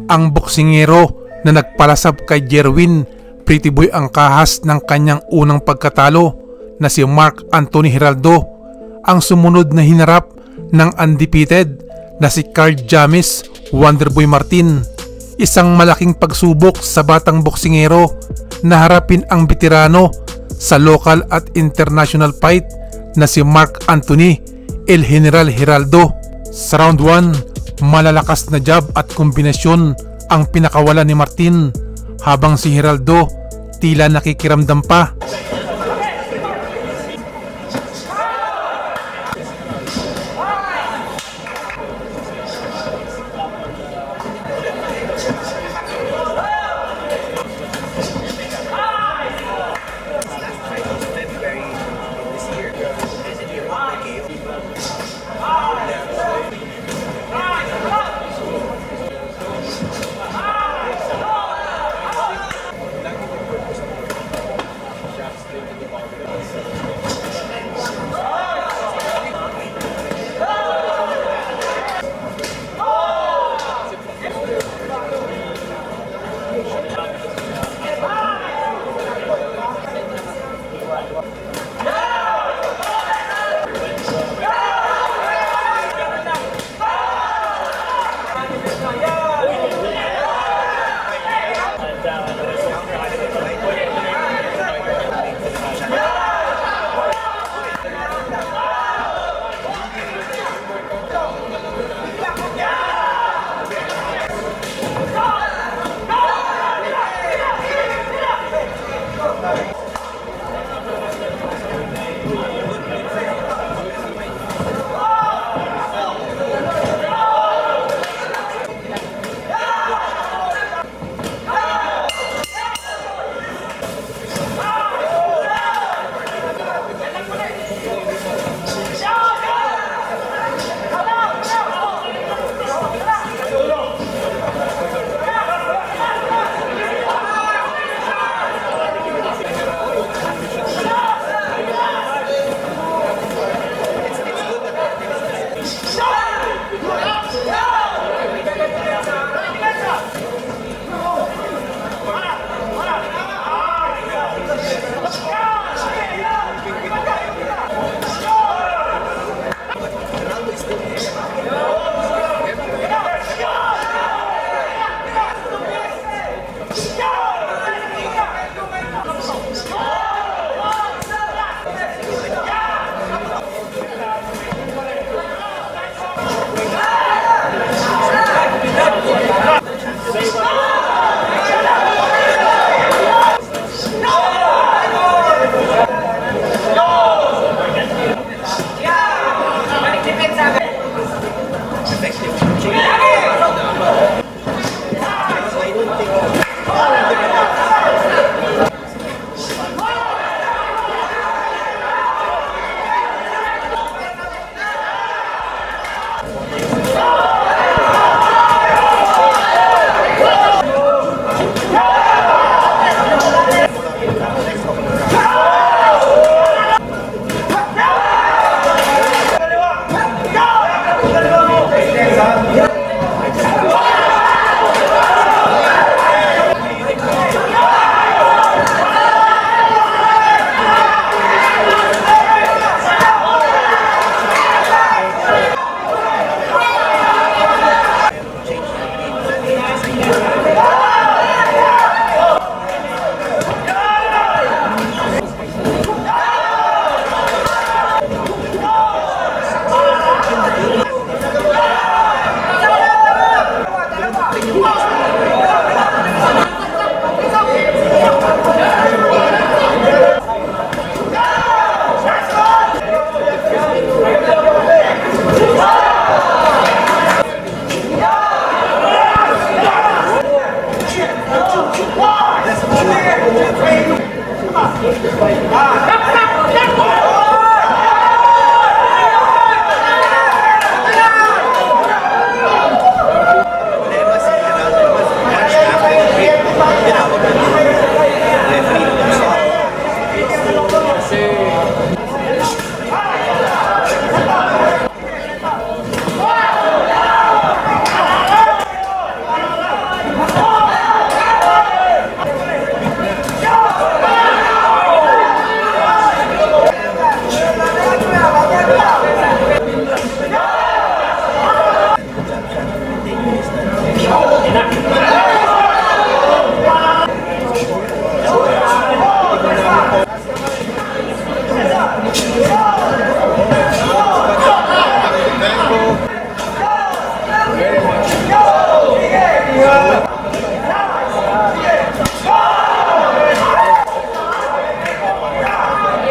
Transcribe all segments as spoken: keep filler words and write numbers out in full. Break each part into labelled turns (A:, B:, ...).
A: Ang boksingero na nagpalasab kay Jerwin Pretty Boy ang kahas ng kanyang unang pagkatalo na si Mark Anthony Giraldo ang sumunod na hinarap ng undefeated na si Carl James Wonderboy Martin. Isang malaking pagsubok sa batang boksingero na harapin ang veterano sa local at international fight na si Mark Anthony El General Giraldo. Sa round one, malalakas na jab at kombinasyon ang pinakawala ni Martin habang si Giraldo tila nakikiramdam pa.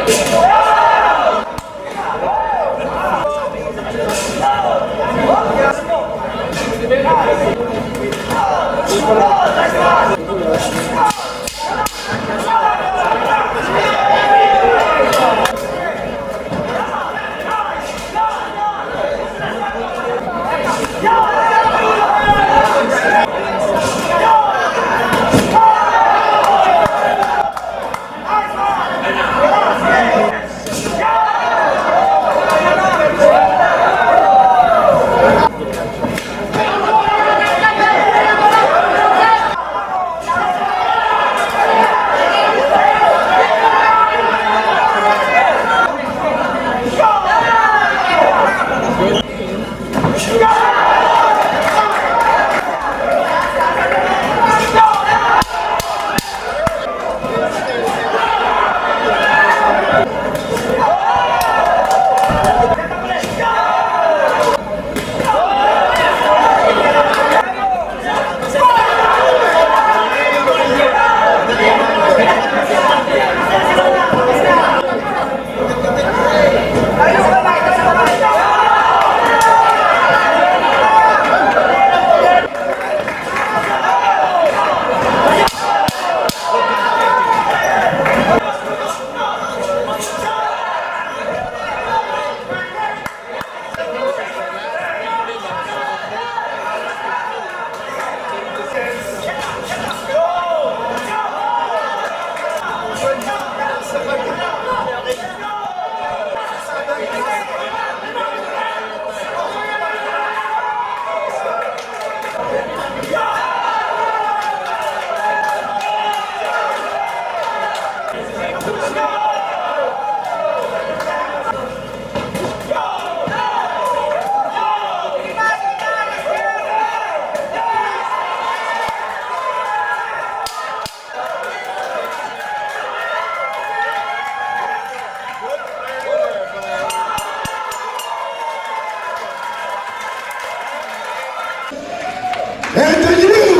B: And to you,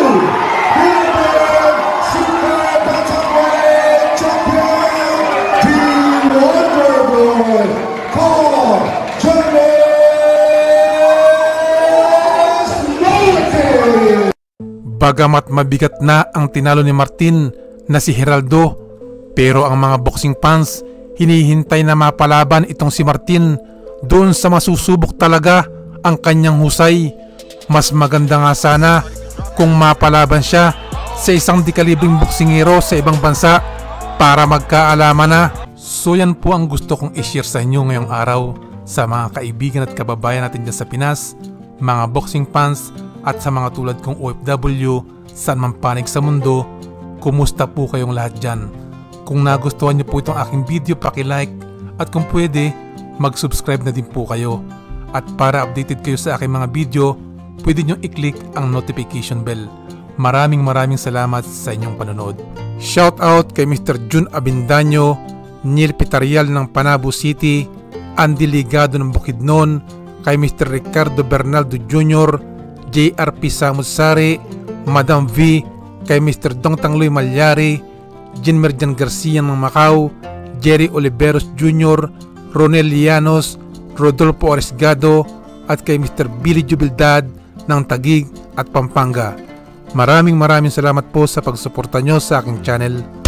B: Super Bantamweight Champion, Team Wonderboy, for Jonas Martin.
A: Bagamat mabigat na ang tinalo ni Martin na si Geraldo, pero ang mga boxing fans hinihintay na mapalaban itong si Martin doon sa masusubok talaga ang kanyang husay. Mas maganda nga sana kung mapalaban siya sa isang dekalibring boksingero sa ibang bansa para magkaalaman na. So yan po ang gusto kong i-share sa inyo ngayong araw sa mga kaibigan at kababayan natin dyan sa Pinas, mga boxing fans at sa mga tulad kong O F W saan man panig sa mundo. Kumusta po kayong lahat dyan? Kung nagustuhan niyo po itong aking video, paki-like at kung pwede mag-subscribe na din po kayo. At para updated kayo sa aking mga video, pwede nyo i-click ang notification bell. Maraming maraming salamat sa inyong panonood. Shout out kay Mister Jun Abindanyo, Neil Pitarial ng Panabo City, Andy Ligado ng Bukidnon, kay Mister Ricardo Bernaldo Junior, J R P Samusari, Madam V, kay Mister Dong Tangloy Malyari, Jean Merjan Garcia ng Macau, Jerry Oliveros Junior, Ronel Llanos, Rodolfo Aresgado, at kay Mister Billy Jubildad ng Taguig at Pampanga. Maraming maraming salamat po sa pagsuporta nyo sa aking channel.